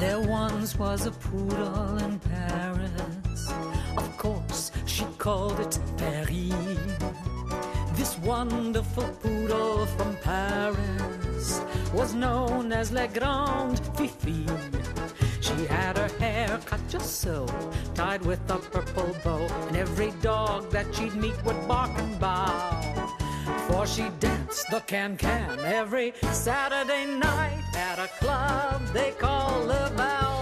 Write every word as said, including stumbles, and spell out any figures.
There once was a poodle in Paris. Of course, she called it Paris. This wonderful poodle from Paris was known as La Grande Fifi. She had her hair cut just so, tied with a purple bow, and every dog that she'd meet would bark and bow. For she danced the can-can every Saturday night at a club they call Le Bal.